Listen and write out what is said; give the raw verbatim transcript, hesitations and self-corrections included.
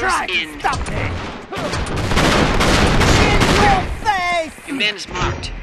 Try in. to stop me! In your face! Your man is marked.